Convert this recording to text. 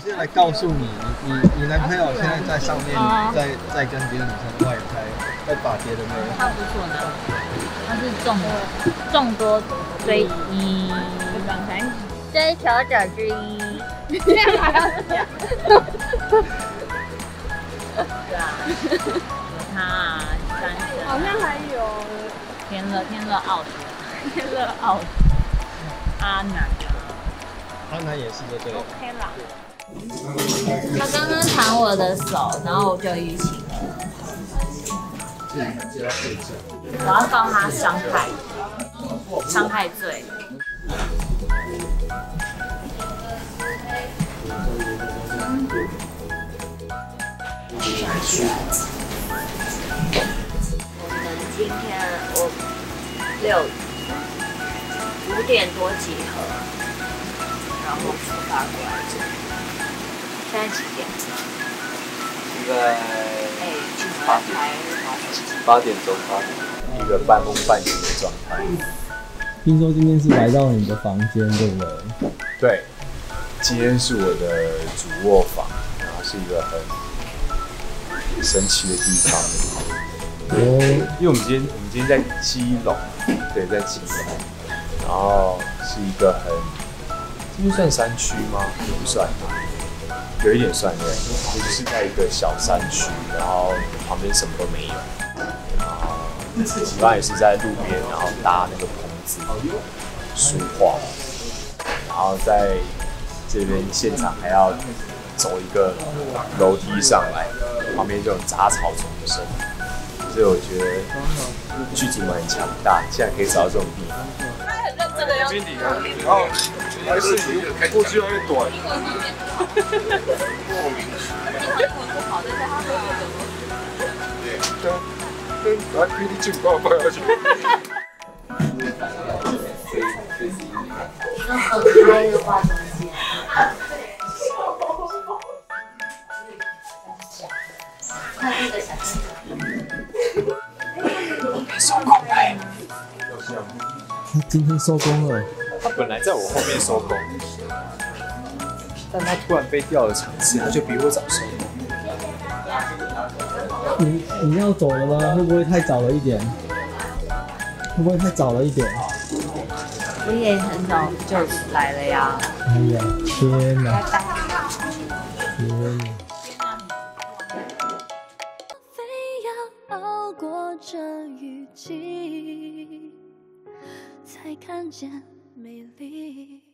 是来告诉你，你男朋友现在在上面，在跟别的女生外拍，在把别的妹。 他不错呢，他是众多追求者之一。这样还要讲？对啊，有他啊，三生。 好像还有天乐傲阿南啊， 阿南也是对。 OK 啦。他刚刚弹我的手，然后我就淤青了。我要告他伤害罪。我们今天5点多集合，然后出发过来这里。现在几点？ 应该8点钟，一个半梦半醒的状态。 听说今天是来到你的房间，对不对？ 对，今天是我的主卧房，然后是一个很神奇的地方。因为我们今天在基隆，对，在基隆，然后是一个这就算山区吗？也不算，有一点算对，就是在一个小山区，然后旁边什么都没有，然后一般也是在路边，然后搭那个棚子书画，然后在这边现场还要走一个楼梯上来，旁边就有杂草丛生。所以我觉得剧组很强大，现在可以找到这种地方。 他很认真的要。 然后还是过去越来越短。莫名其妙。 英文不好，但是他会有很多。 对，来给你警报，不要去。 要很开的话怎么接？快递的小心。 收工了， 今天收工了。 他本来在我后面收工，但他突然被调了场次，他就比我早收工。 你要走了吗？会不会太早了一点？ 我也很早就来了呀。 哎呀，天哪！天哪！ 非要熬过这雨季，才看见美丽。